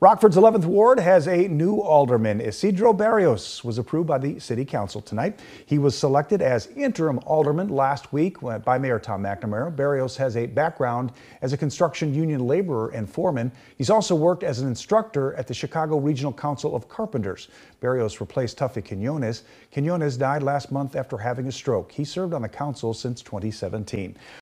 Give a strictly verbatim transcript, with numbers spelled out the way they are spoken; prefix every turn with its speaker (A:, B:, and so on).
A: Rockford's eleventh Ward has a new alderman. Isidro Barrios was approved by the City Council tonight. He was selected as interim alderman last week by Mayor Tom McNamara. Barrios has a background as a construction union laborer and foreman. He's also worked as an instructor at the Chicago Regional Council of Carpenters. Barrios replaced Tuffy Quinones. Quinones died last month after having a stroke. He served on the council since twenty seventeen.